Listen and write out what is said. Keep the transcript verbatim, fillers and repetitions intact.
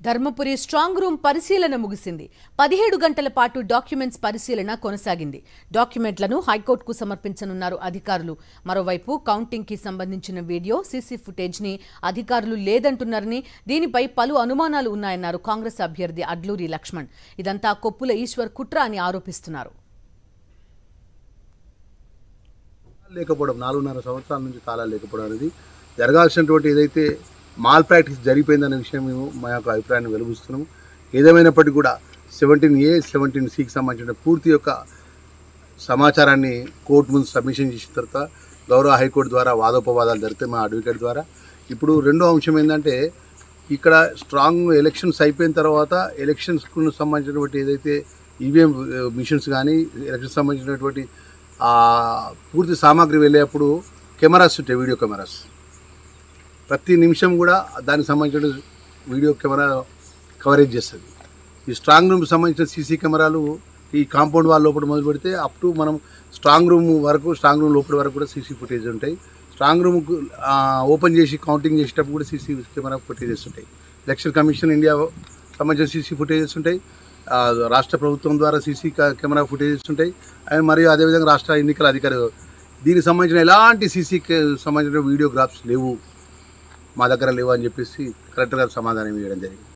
Dharmapuri strong room పరిశీలన ముగిసింది. పదిహేడు గంటల పాటు డాక్యుమెంట్స్ పరిశీలన కొనసాగింది. డాక్యుమెంట్లను హైకోర్టుకు సమర్పించనున్నారు అధికారులు. మరోవైపు కౌంటింగ్ కి సంబంధించిన వీడియో, సీసీ ఫుటేజ్ ని అధికారులు లేదంటున్నారని, దీనిపై పలు అనుమానాలు ఉన్నాయన్నారు కాంగ్రెస్ అభ్యర్థి అడ్లూరి లక్ష్మణ్. ఇదంతా కొప్పుల ఈశ్వర్ కుట్ర అని ఆరోపిస్తున్నారు. లేకపోవడం నాలుగున్నర సంవత్సరాల నుంచి తాళాలు లేకపోవడం అనేది జరగాల్సినటువంటి ఏదైతే మాల్ ప్రాక్టీస్ జరిగిపోయిందనే విషయం మేము మా యొక్క అభిప్రాయాన్ని వెలుగుస్తున్నాము. ఏదేమైనప్పటికీ కూడా సెవెంటీన్ ఏ సెవెంటీన్ సికి సంబంధించిన పూర్తి యొక్క సమాచారాన్ని కోర్టు ముందు సబ్మిషన్ చేసిన తర్వాత గౌరవ హైకోర్టు ద్వారా వాదోపవాదాలు జరిగితే మా అడ్వకేట్ ద్వారా. ఇప్పుడు రెండో అంశం ఏంటంటే, ఇక్కడ స్ట్రాంగ్ ఎలక్షన్స్ అయిపోయిన తర్వాత ఎలక్షన్స్కు సంబంధించినటువంటి ఏదైతే ఈవీఎం మిషన్స్ కానీ ఎలక్షన్స్ సంబంధించినటువంటి పూర్తి సామాగ్రి వెళ్ళేటప్పుడు కెమెరాస్ ఉంటాయి, వీడియో కెమెరాస్. ప్రతి నిమిషం కూడా దానికి సంబంధించిన వీడియో కెమెరా కవరేజ్ చేస్తుంది. ఈ స్ట్రాంగ్ రూమ్కి సంబంధించిన సీసీ కెమెరాలు ఈ కాంపౌండ్ వాల్ లోపల మొదలు పెడితే అప్ టు మనం స్ట్రాంగ్ రూమ్ వరకు, స్ట్రాంగ్ రూమ్ లోపల వరకు కూడా సీసీ ఫుటేజ్ ఉంటాయి. స్ట్రాంగ్ రూమ్కు ఓపెన్ చేసి కౌంటింగ్ చేసేటప్పుడు కూడా సీసీ కెమెరా ఫుటేజెస్ ఉంటాయి. ఎలక్షన్ కమిషన్ ఇండియా సంబంధించిన సీసీ ఫుటేజెస్ ఉంటాయి. రాష్ట్ర ప్రభుత్వం ద్వారా సీసీ కెమెరా ఫుటేజెస్ ఉంటాయి. మరియు అదేవిధంగా రాష్ట్ర ఎన్నికల అధికారి దీనికి సంబంధించిన ఎలాంటి సీసీ సంబంధించిన వీడియోగ్రాఫ్స్ లేవు, మా దగ్గర లేవు అని చెప్పేసి కలెక్టర్ గారు సమాధానం ఇవ్వడం జరిగింది.